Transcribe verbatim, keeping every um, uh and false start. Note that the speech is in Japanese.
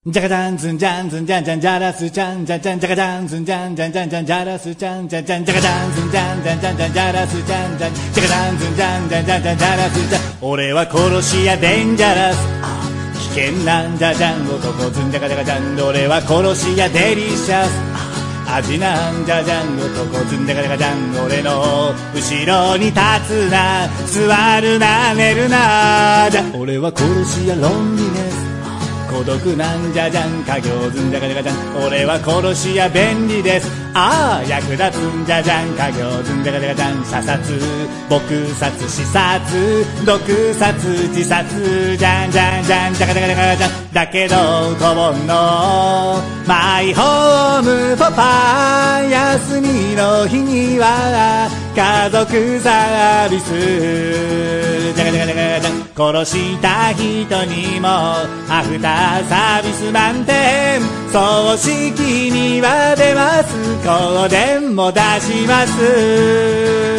じゃかじゃんずんじゃんずんじゃんじゃんじゃらすじゃんじゃんじゃんじゃかじゃんずんじゃんじゃんじゃんじゃんじゃらすじゃんじゃんじゃんじゃかじゃんずんじゃんじゃんじゃんじゃんじゃらすじゃんじゃんじゃかじゃんずんじゃんじゃんじゃんじゃんじゃらすじゃん。俺は殺し屋デンジャラス危険なんじゃじゃん男ずんじゃかじゃかじゃん。俺は殺し屋デリシャス味なんじゃじゃん男ずんじゃかじゃかじゃん。俺の後ろに立つな座るな寝るなじゃ。俺は殺し屋ロンリネス孤独なんじゃじゃん家業ずんじゃかじゃかじゃん。俺は殺し屋便利ですああ役立つんじゃじゃん家業ずんじゃかじゃかじゃん。射殺撲殺刺殺毒殺自殺じゃんじゃんじゃんじゃかじゃかじゃかじゃん。だけどコボンのマイホームポパー休みの日には家族サービスじゃかじゃかじゃかじゃん。殺した人にもアフターサービス満点葬式には出ます香典も出します